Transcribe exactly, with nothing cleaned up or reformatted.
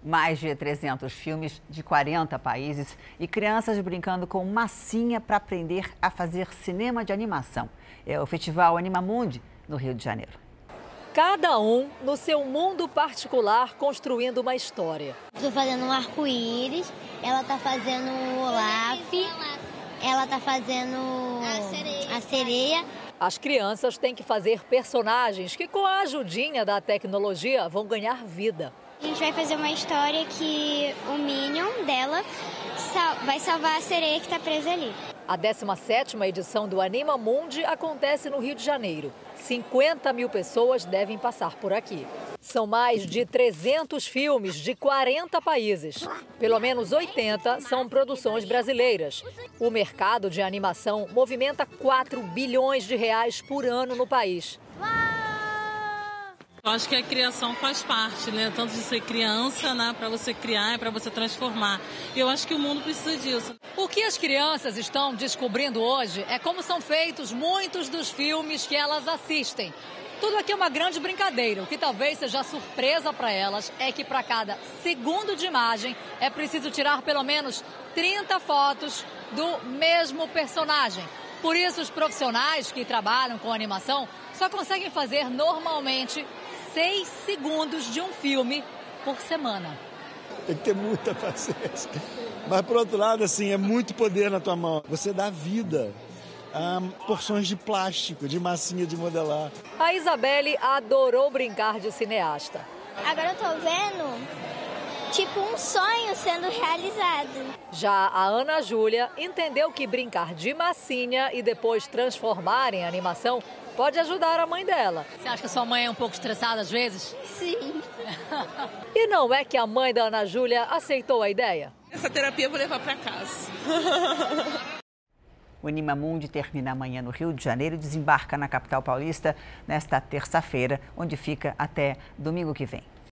Mais de trezentos filmes de quarenta países e crianças brincando com massinha para aprender a fazer cinema de animação. É o Festival Animamundi, no Rio de Janeiro. Cada um no seu mundo particular construindo uma história. Estou fazendo um arco-íris, ela está fazendo o Olaf, ela está fazendo a sereia. a sereia. As crianças têm que fazer personagens que, com a ajudinha da tecnologia, vão ganhar vida. A gente vai fazer uma história que o Minion dela vai salvar a sereia que está presa ali. A décima sétima edição do Animamundi acontece no Rio de Janeiro. cinquenta mil pessoas devem passar por aqui. São mais de trezentos filmes de quarenta países. Pelo menos oitenta são produções brasileiras. O mercado de animação movimenta quatro bilhões de reais por ano no país. Eu acho que a criação faz parte, né? Tanto de ser criança, né? Para você criar, é para você transformar. E eu acho que o mundo precisa disso. O que as crianças estão descobrindo hoje é como são feitos muitos dos filmes que elas assistem. Tudo aqui é uma grande brincadeira. O que talvez seja surpresa para elas é que para cada segundo de imagem é preciso tirar pelo menos trinta fotos do mesmo personagem. Por isso, os profissionais que trabalham com animação só conseguem fazer normalmente seis segundos de um filme por semana. Tem que ter muita paciência. Mas, por outro lado, assim, é muito poder na tua mão. Você dá vida a porções de plástico, de massinha de modelar. A Isabelle adorou brincar de cineasta. Agora eu tô vendo tipo um sonho sendo realizado. Já a Ana Júlia entendeu que brincar de massinha e depois transformar em animação pode ajudar a mãe dela. Você acha que a sua mãe é um pouco estressada às vezes? Sim. E não é que a mãe da Ana Júlia aceitou a ideia? Essa terapia eu vou levar para casa. O Animamundi termina amanhã no Rio de Janeiro e desembarca na capital paulista nesta terça-feira, onde fica até domingo que vem.